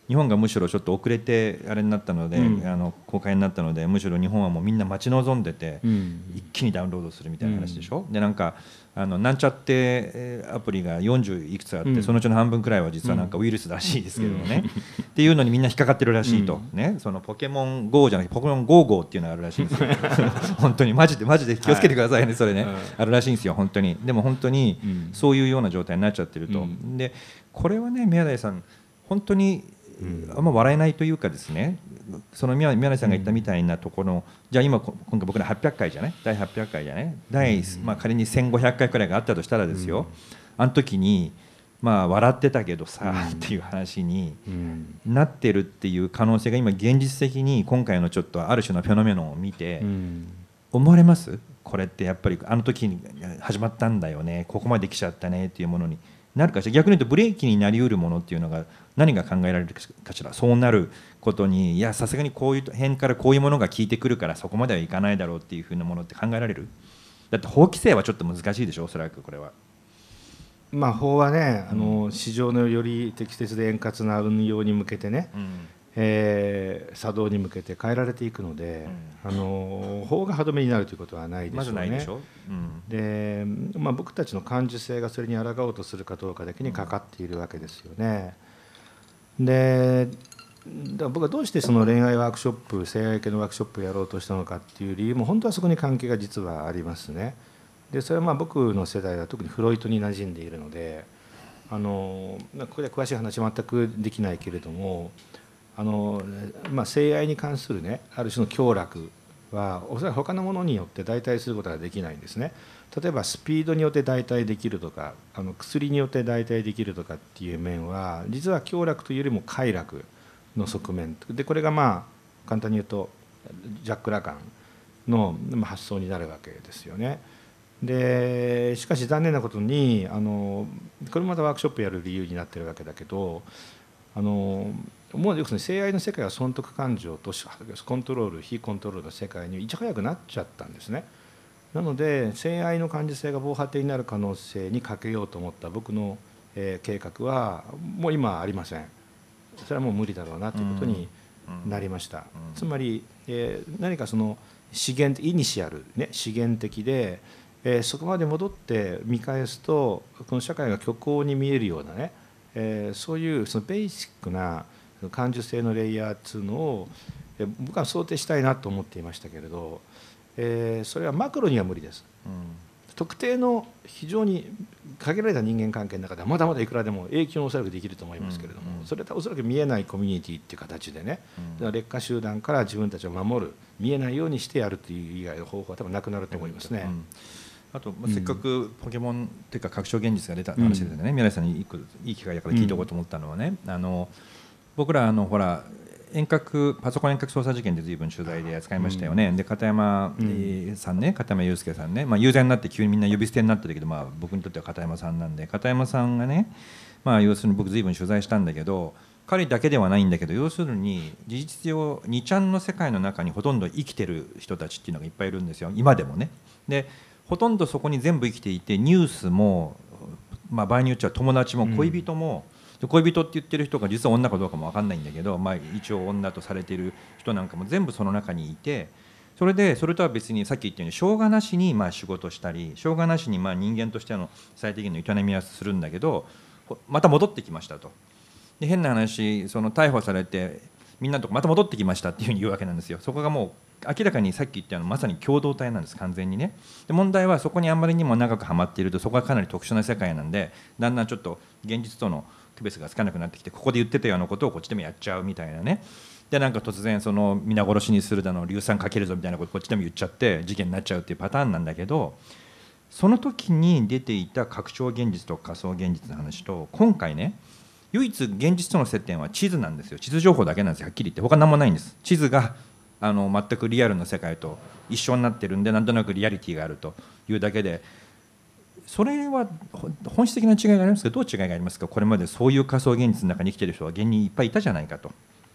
日本がむしろちょっと遅れてあれになったので、公開になったので、むしろ日本はもうみんな待ち望んでて、一気にダウンロードするみたいな話でしょ。でなんかなんちゃってアプリが40いくつあって、そのうちの半分くらいは実はなんかウイルスらしいですけどもね、っていうのにみんな引っかかってるらしいと、ね、そのポケモン GO じゃなくてポケモン GO っていうのがあるらしいんですよ本当にマジで気をつけてくださいね、それね、あるらしいんですよ本当に。でも本当にそういうような状態になっちゃってると、でこれはね宮台さん本当にあんま笑えないというかですね、その宮台さんが言ったみたいなところの、じゃあ今回僕ら800回じゃない、第800回じゃない、仮に1500回くらいがあったとしたらですよ、あの時に笑ってたけどさ、っていう話になってるっていう可能性が今現実的に今回のちょっとある種のフェノメノンを見て思われます？これってやっぱりあの時に始まったんだよね、ここまで来ちゃったねっていうものになるかしら。逆に言うとブレーキになりうるものっていうのが何が考えられるかしら。そうなることに、いやさすがにこういう辺からこういうものが効いてくるからそこまではいかないだろうっていうふうなものって考えられる？だって法規制はちょっと難しいでしょ、おそらくこれは。 法はね、市場のより適切で円滑な運用に向けてね、作動に向けて変えられていくので、法が歯止めになるということはないでしょうね。 まずないでしょ。 で、僕たちの感受性がそれに抗おうとするかどうかだけにかかっているわけですよね。で僕はどうしてその恋愛ワークショップ、性愛系のワークショップをやろうとしたのかっていう理由も本当はそこに関係が実はありますね。でそれは僕の世代は特にフロイトに馴染んでいるので、ここで詳しい話は全くできないけれども、性愛に関するね、ある種の享楽はおそらく他のものによって代替することができないんですね。例えばスピードによって代替できるとか、薬によって代替できるとかっていう面は実は享楽というよりも快楽の側面で、これが簡単に言うとジャック・ラカンの発想になるわけですよね。でしかし残念なことにこれまたワークショップやる理由になってるわけだけど、もう要するに性愛の世界は損得感情とコントロール非コントロールの世界にいち早くなっちゃったんですね。なので性愛の感受性が防波堤になる可能性にかけようと思った僕の計画はもう今ありません。それはもう無理だろうなということになりました。つまり何かその資源イニシアルね、資源的でそこまで戻って見返すとこの社会が虚構に見えるようなね、そういうそのベーシックな感受性のレイヤーっていうのを僕は想定したいなと思っていましたけれど、それはマクロには無理です。特定の非常に限られた人間関係の中ではまだまだいくらでも影響をおそらくできると思いますけれども、それはおそらく見えないコミュニティっていう形でね、劣化集団から自分たちを守る、見えないようにしてやるという以外の方法は多分なくなると思いますね。 あとせっかくポケモンっていうか拡張現実が出た話でね、宮台さんにいい機会だから聞いておこうと思ったのはね、僕らほらパソコン遠隔操作事件で随分取材で扱いましたよね。で片山さんね、片山祐介さんね、有罪になって急にみんな呼び捨てになってるけど、僕にとっては片山さんなんで、片山さんがね、要するに僕随分取材したんだけど、彼だけではないんだけど、要するに事実上2ちゃんの世界の中にほとんど生きてる人たちっていうのがいっぱいいるんですよ、今でもね。でほとんどそこに全部生きていて、ニュースも、場合によっちゃ友達も恋人も、恋人って言ってる人が実は女かどうかも分かんないんだけど、一応女とされている人なんかも全部その中にいて、それとは別にさっき言ったようにしょうがなしに仕事したり、しょうがなしに人間としての最低限の営みはするんだけど、また戻ってきましたと。で変な話、その逮捕されてみんなのとこまた戻ってきましたっていうふうに言うわけなんですよ。そこがもう明らかにさっき言ったようなまさに共同体なんです、完全にね。で問題はそこにあんまりにも長くはまっていると、そこはかなり特殊な世界なんで、だんだんちょっと現実との区別がつかなくなってきて、ここで言ってたようなことをこっちでもやっちゃうみたいなね。でなんか突然その皆殺しにするだの硫酸かけるぞみたいなことこっちでも言っちゃって事件になっちゃうっていうパターンなんだけど、その時に出ていた拡張現実と仮想現実の話と、今回ね唯一現実との接点は地図なんですよ。地図情報だけなんですよ、はっきり言って。他何もないんです。地図が全くリアルな世界と一緒になってるんで、なんとなくリアリティがあるというだけで、それは本質的な違いがありますけど、どう違いがありますか。これまでそういう仮想現実の中に生きている人は現にいっぱいいたじゃないかと。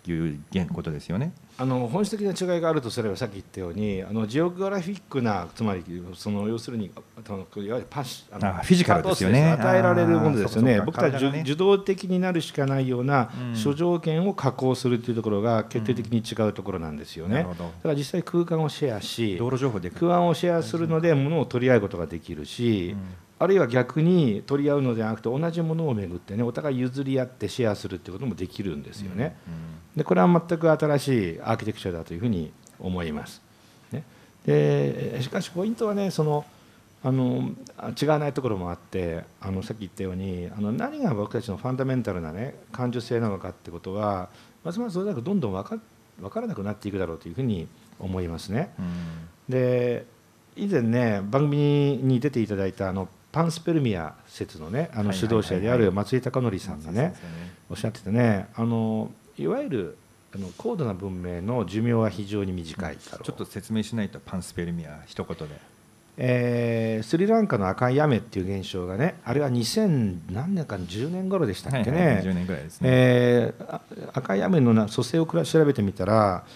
いうことですよね。 本質的な違いがあるとすれば、さっき言ったようにジオグラフィックな、つまり要するにいわゆるフィジカルですよね。 与えられるものですよね。僕たち体がね受動的になるしかないような諸条件を加工するというところが決定的に違うところなんですよね。だから実際空間をシェアし、 道路情報で空間をシェアするので物を取り合うことができるし、あるいは逆に取り合うのではなくて同じものをめぐってね、お互い譲り合ってシェアするということもできるんですよね。でこれは全く新しいアーキテクチャだというふうに思います。でしかしポイントはね、違わないところもあって、さっき言ったように何が僕たちのファンダメンタルなね感受性なのかってことは、ますますそれだけどんどん分からなくなっていくだろうというふうに思いますね。で以前ね番組に出ていただいたパンスペルミア説のね指導者である松井孝則さんがねおっしゃっててね、いわゆる高度な文明の寿命は非常に短いだろう。 ちょっと説明しないと、パンスペルミア一言で。 スリランカの赤い雨っていう現象がね、あれは2000何年か10年頃でしたっけね、 10年ぐらいですね。 赤い雨の組成を調べてみたら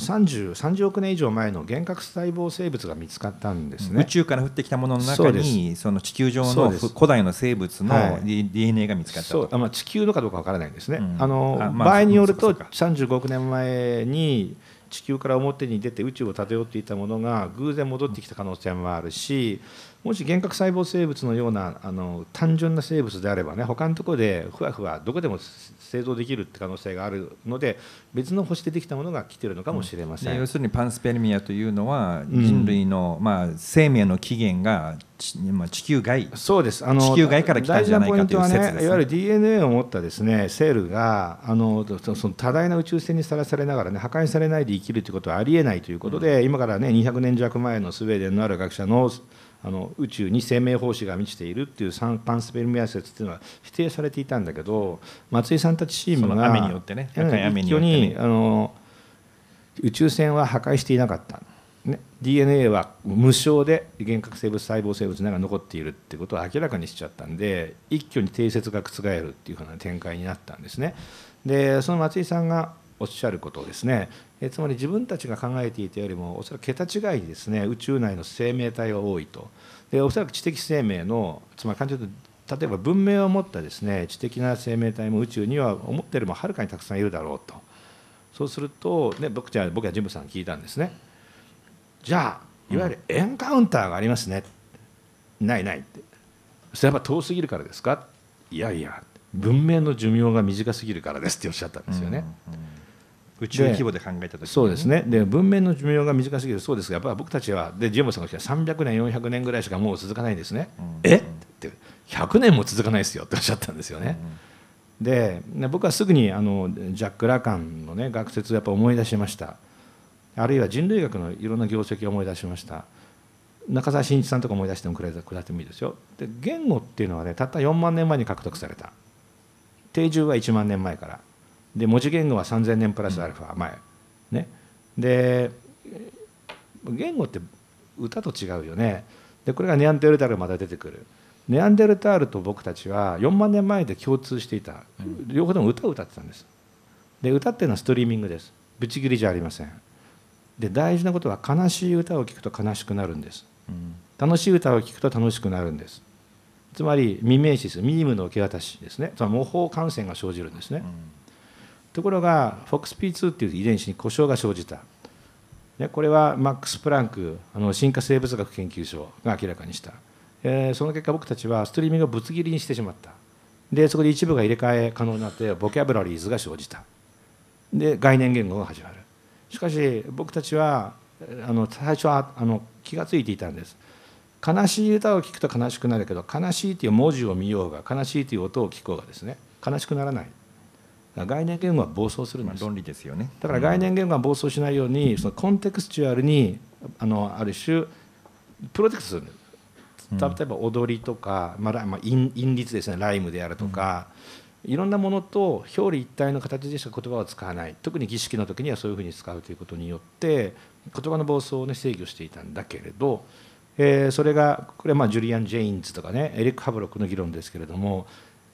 30億年以上前の原核細胞生物が見つかったんですね。 宇宙から降ってきたものの中にその地球上の古代の生物の DNA が見つかったと。 地球のかどうかわからないんですね。場合によると35億年前に地球から表に出て宇宙を漂っていたものが偶然戻ってきた可能性もあるし、もし原核細胞生物のような単純な生物であればね、他のところでふわふわどこでも製造できるって可能性があるので、別の星でできたものが来てるのかもしれません。 要するにパンスペルミアというのは人類の、生命の起源が地球外、 そうです。 地球外から来たんじゃないかという説ですね。 いわゆる DNA を持ったですねセルがその多大な宇宙線にさらされながらね破壊されないで生きるということはありえないということで、今からね200年弱前のスウェーデンのある学者の宇宙に生命胞子が満ちているっていうパンスペルミア説っていうのは否定されていたんだけど、松井さんたちチームが雨によってね、赤い雨によってね、 一挙に宇宙船は破壊していなかった、ね、DNA は無償で原核生物細胞生物が残っているっていうことを明らかにしちゃったんで、一挙に定説が覆るっていうふうな展開になったんですね。でその松井さんがおっしゃることをですね、つまり自分たちが考えていたよりもおそらく桁違いにですね宇宙内の生命体が多いと。でおそらく知的生命の、つまり簡単に言うと例えば文明を持ったですね知的な生命体も宇宙には思ってよりもはるかにたくさんいるだろうと。そうすると、ね、僕はジムさんに聞いたんですね。じゃあいわゆるエンカウンターがありますね、ないないって。それはやっぱ遠すぎるからですか。いやいや文明の寿命が短すぎるからですっておっしゃったんですよね。 宇宙規模で考えたときに、 そうですね。で文明の寿命が短すぎる、そうですがやっぱり僕たちはジェームさんがおっしゃる300年400年ぐらいしかもう続かないんですね。って100年も続かないですよっておっしゃったんですよね。で僕はすぐにジャック・ラカンの、ね、学説をやっぱ思い出しました。あるいは人類学のいろんな業績を思い出しました。中澤慎一さんとか思い出してもくれてもいいですよ。で言語っていうのはねたった4万年前に獲得された。定住は1万年前からで、文字言語は3000年プラスアルファ前、ね、で言語って歌と違うよね。でこれがネアンデルタールがまた出てくる。ネアンデルタールと僕たちは4万年前で共通していた。両方でも歌を歌ってたんです。で歌っていうのはストリーミングです。ブチ切りじゃありません。で大事なことは悲しい歌を聴くと悲しくなるんです。楽しい歌を聴くと楽しくなるんです。つまりミメーシス、ミームの受け渡しですね。つまり模倣感染が生じるんですね。ところが FOXP2 っていう遺伝子に故障が生じた。これはマックス・プランク進化生物学研究所が明らかにした。その結果僕たちはストリーミングをぶつ切りにしてしまった。でそこで一部が入れ替え可能になってボキャブラリーズが生じた。で概念言語が始まる。しかし僕たちは最初は気がついていたんです。悲しい歌を聴くと悲しくなるけど、悲しいという文字を見ようが悲しいという音を聞こうがですね悲しくならない。概念言語は暴走するんです。 論理ですよね。 だから概念言語が暴走しないようにそのコンテクスチュアルにある種プロテクトするんです。例えば踊りとか、韻律ですね、ライムであるとか、いろんなものと表裏一体の形でしか言葉を使わない。特に儀式の時にはそういうふうに使うということによって言葉の暴走を、ね、制御していたんだけれど、それがこれはジュリアン・ジェインズとかねエリック・ハブロックの議論ですけれども、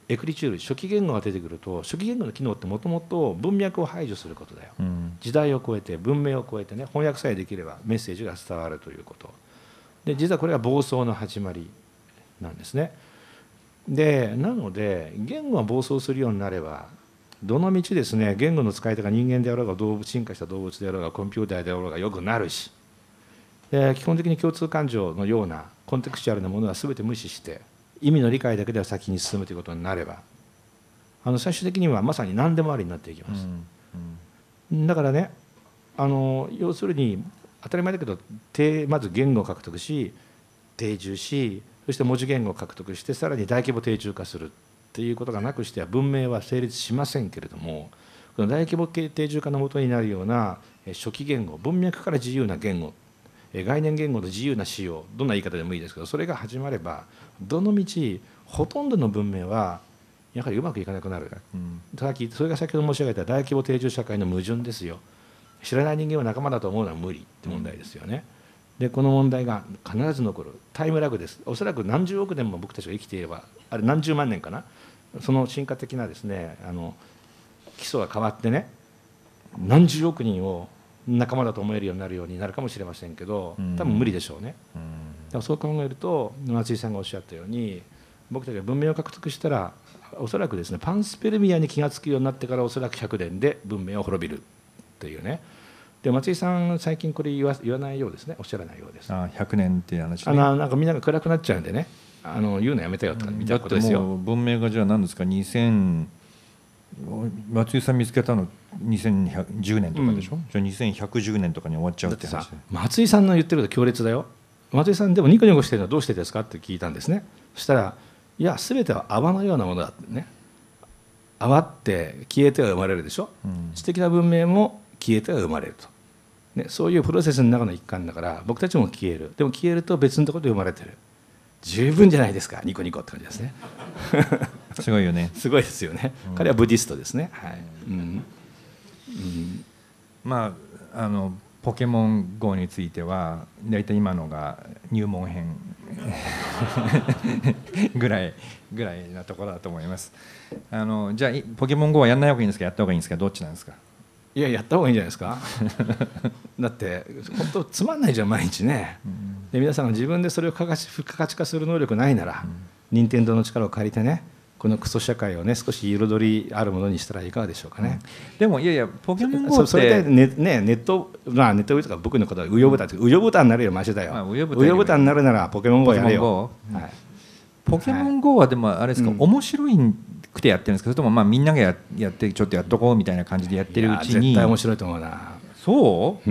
エクリチュール初期言語が出てくると、初期言語の機能ってもともと文脈を排除することだよ、時代を超えて文明を超えてね、翻訳さえできればメッセージが伝わるということで、実はこれが暴走の始まりなんですね。でなので言語が暴走するようになれば、どのみちですね、言語の使い手が人間であろうが進化した動物であろうがコンピューターであろうがよくなるし、で基本的に共通感情のようなコンテクスチュアルなものは全て無視して意味の理解だけでは先に進むということになれば、最終的にはまさに何でもありになっていきます。だからね、要するに当たり前だけどまず言語を獲得し定住し、そして文字言語を獲得してさらに大規模定住化するっていうことがなくしては文明は成立しませんけれども、この大規模定住化のもとになるような初期言語、文脈から自由な言語、概念言語の自由な使用、どんな言い方でもいいですけど、それが始まればどのみちほとんどの文明はやはりうまくいかなくなる、それが先ほど申し上げた大規模定住社会の矛盾ですよ。知らない人間を仲間だと思うのは無理って問題ですよね。でこの問題が必ず残るタイムラグです。おそらく何十億年も僕たちが生きていれば、あれ何十万年かな、その進化的なですね基礎が変わってね、何十億人を仲間だと思えるようになるようになるかもしれませんけど、多分無理でしょうね。だからそう考えると松井さんがおっしゃったように、僕たちが文明を獲得したらおそらくですねパンスペルミアに気が付くようになってからおそらく100年で文明は滅びるというね。で松井さん最近これ言わないようですね、おっしゃらないようです。 100年っていう話ね。 なんかみんなが暗くなっちゃうんでね、言うのやめたよとかみたいなことですよ。 だってもう文明がじゃあ何ですか、松井さん見つけたの2110年とかでしょ、じゃあ2110年とかに終わっちゃうって話。 だってさ、松井さんの言ってること強烈だよ。松井さんでもニコニコしてるのはどうしてですかって聞いたんですね。そしたらいや全ては泡のようなものだってね。泡って消えては生まれるでしょ、知的な文明も消えては生まれると、ね、そういうプロセスの中の一環だから僕たちも消える。でも消えると別のところで生まれてる。十分じゃないですか、ニコニコって感じですね。 すごいよね。 すごいですよね。彼はブディストですね。はい。 まあポケモン GO については大体今のが入門編ぐらいなところだと思います。じゃあポケモン GO はやんない方がいいんですか、やった方がいいんですか、どっちなんですか。 いややった方がいいんじゃないですか。だって本当つまんないじゃん毎日ね。で皆さんが自分でそれを付加価値化する能力ないなら、任天堂の力を借りてね、このクソ社会をね少し彩りあるものにしたらいかがでしょうかね。 でもいやいやポケモン GO ってそれでネットウィとか僕のことはウヨブタってウヨブタになるよマシだよ。ウヨブタになるならポケモン GO やれよ。 ポケモン GO はでもあれですか、面白くてやってるんですか、それともまあみんながやってちょっとやっとこうみたいな感じでやってるうちに。 絶対面白いと思うな。 そう、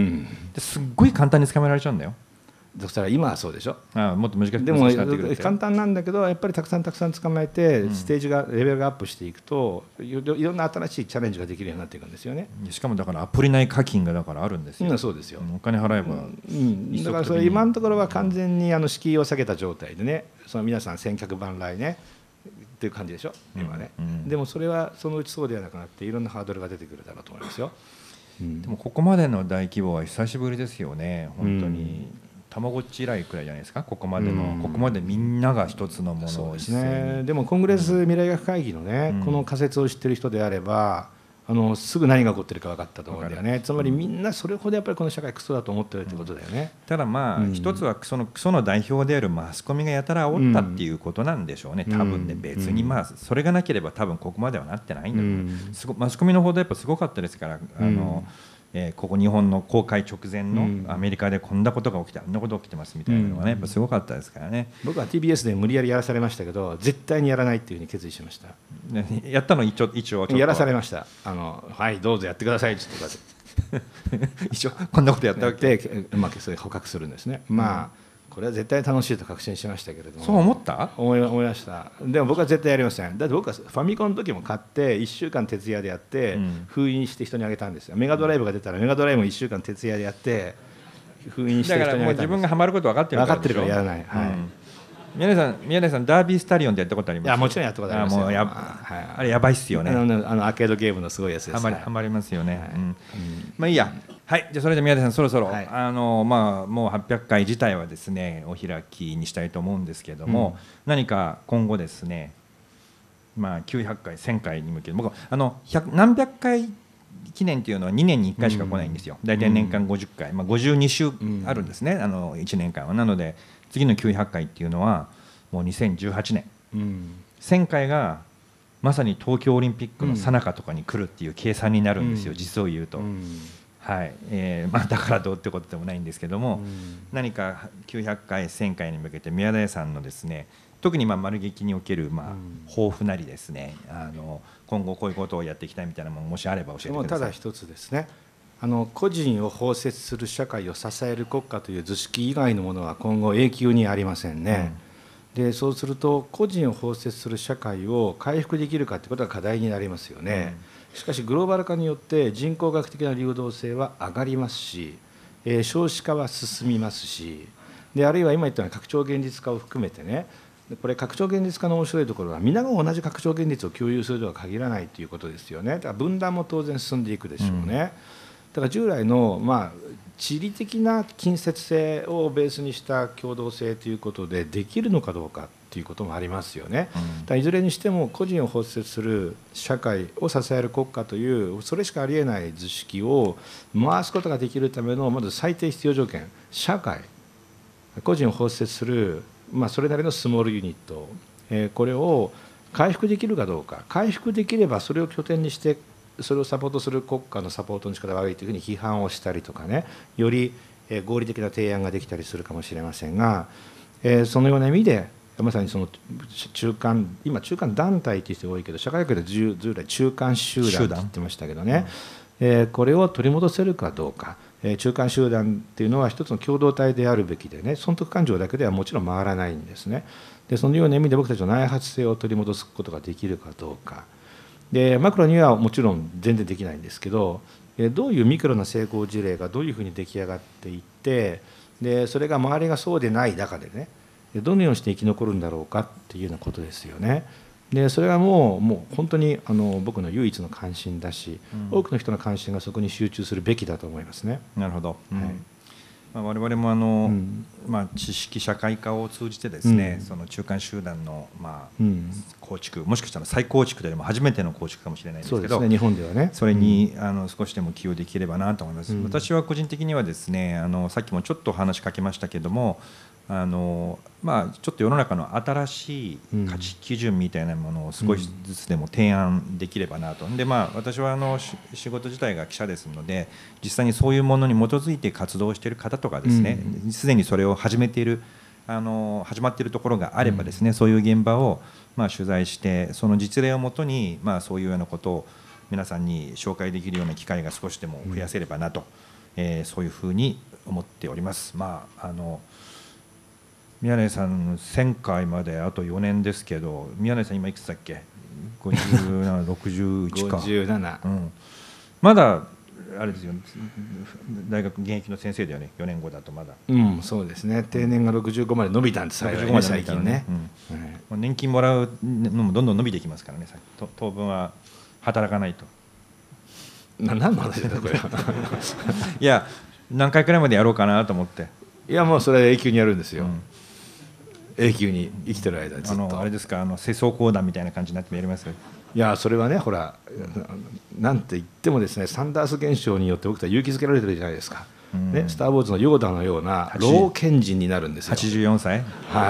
すっごい簡単につかめられちゃうんだよ。 そしたら今はそうでしょ。 もっと難しくでも簡単なんだけどやっぱりたくさん捕まえてステージがレベルがアップしていくといろんな新しいチャレンジができるようになっていくんですよね。 しかもだからアプリ内課金がだからあるんですよ。 そうですよ。 お金払えば、 だからそれ今のところは完全に敷居を下げた状態でね、その皆さん千客万来ねっていう感じでしょ今ね。でもそれはそのうちそうではなくなっていろんなハードルが出てくるだろうと思いますよ。 でもここまでの大規模は久しぶりですよね本当に。たまごっち以来くらいじゃないですか、ここまでみんなが一つのものを一斉に。そうですね。 でもコングレス未来学会議のね、この仮説を知ってる人であればすぐ何が起こってるか分かったと思うんだよね。つまりみんなそれほどやっぱりこの社会クソだと思ってるってことだよね。 ただまあ一つはそのクソの代表であるマスコミがやたら煽ったっていうことなんでしょうね多分ね。別にまあそれがなければ多分ここまではなってないんだけど、マスコミの報道やっぱすごかったですからここ日本の公開直前のアメリカでこんなことが起きてあんなことが起きてますみたいなのがねやっぱすごかったですからね。 僕は TBS で無理やりやらされましたけど絶対にやらないっていうふうに決意しました。 やったの一応やらされました。はいどうぞやってくださいって言って一応こんなことやったわけでうまくそれ捕獲するんですね。まあこれは絶対楽しいと確信しましたけれども。 そう思った？ 思いました。でも僕は絶対やりません。だって僕はファミコンの時も買って1週間徹夜でやって封印して人にあげたんですよ。メガドライブが出たらメガドライブも1週間徹夜でやって封印して人にあげたんです。 だからもう自分がハマること分かってるからやらない。 宮根さんダービースタリオンってやったことあります？ いやもちろんやったことありますよ。 あれやばいっすよね。 アーケードゲームのすごいやつです。 ハマりますよね。まあいいや。はい、じゃあそれで宮根さんそろそろ、まあもう800回自体はですねお開きにしたいと思うんですけれども、何か今後ですねまあ、900回1000回に向けて僕何百回記念っていうのは2年に1回しか来ないんですよ。大体年間50回、まあ、52週あるんですね、1年間は。なので次の900回っていうのはもう2018年、1000回がまさに東京オリンピックの最中とかに来るっていう計算になるんですよ、実を言うと。はいまあ、だからどうってことでもないんですけども、何か900回1000回に向けて宮台さんのですね、特に丸劇における抱負なりですね、今後こういうことをやっていきたいみたいなものもしあれば教えてください。 ただ一つですね、個人を包摂する社会を支える国家という図式以外のものは今後永久にありませんね。でそうすると個人を包摂する社会を回復できるかということが課題になりますよね。しかしグローバル化によって人口学的な流動性は上がりますし、少子化は進みますし、であるいは今言ったような拡張現実化を含めてね、これ拡張現実化の面白いところは皆が同じ拡張現実を共有するとは限らないということですよね。だから分断も当然進んでいくでしょうね。だから従来の地理的な近接性をベースにした共同性ということでできるのかどうかということもありますよね。だからいずれにしても個人を包摂する社会を支える国家というそれしかありえない図式を回すことができるためのまず最低必要条件、社会、個人を包摂するそれなりのスモールユニット、これを回復できるかどうか。回復できればそれを拠点にしてそれをサポートする国家のサポートの仕方が悪いというふうに批判をしたりとかね、より合理的な提案ができたりするかもしれませんが、そのような意味でまさにその今中間団体という人が多いけど、社会学で従来中間集団と言ってましたけどね、これを取り戻せるかどうか。中間集団っていうのは一つの共同体であるべきでね、損得感情だけではもちろん回らないんですね。でそのような意味で僕たちの内発性を取り戻すことができるかどうか。でマクロにはもちろん全然できないんですけど、どういうミクロな成功事例がどういうふうに出来上がっていって、でそれが周りがそうでない中でね、どのようにして生き残るんだろうかっていうようなことですよね。でそれはもう本当に僕の唯一の関心だし、多くの人の関心がそこに集中するべきだと思いますね。 なるほど、我々も知識社会科を通じてですね、その中間集団の構築、もしかしたら再構築でも初めての構築かもしれないですけど、 そうですね、日本ではね。 それに少しでも寄与できればなと思います。私は個人的にはですね、さっきもちょっと話しかけましたけども、ちょっと世の中の新しい価値基準みたいなものを少しずつでも提案できればなと。で私は仕事自体が記者ですので、実際にそういうものに基づいて活動している方とかですね、すでにそれを始まっているところがあればですね、そういう現場を取材して、その実例をもとにそういうようなことを皆さんに紹介できるような機会が少しでも増やせればなと、そういうふうに思っております。宮根さん1000回まであと4年ですけど、宮根さん今いくつだっけ？57、61か。 57、 まだあれですよ、大学現役の先生だよね、4年後だとまだ。 そうですね、定年が65まで伸びたんです、最近ね。 年金もらうのもどんどん伸びていきますからね、当分は働かないと。 何の話だこれいや、何回くらいまでやろうかなと思って。 いやもうそれは永久にやるんですよ、永久に生きてる間ずっと。 あれですか、世相講談みたいな感じになってもやりますか？ いやそれはね、ほら、なんて言ってもですね、サンダース現象によって僕たち勇気づけられてるじゃないですか、スター・ウォーズのヨーダのような老賢人になるんですよ。 84歳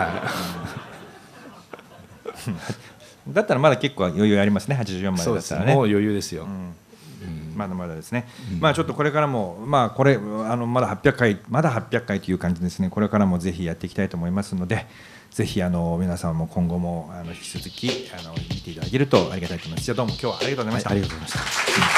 だったらまだ結構余裕ありますね、84までだったらね。 もう余裕ですよ、 まだまだですね。ちょっとこれからもこれまだ800回という感じですね。これからもぜひやっていきたいと思いますので、ぜひ皆さんも今後も引き続き見ていただけるとありがたいと思います。じゃあどうも今日はありがとうございました。 ありがとうございました。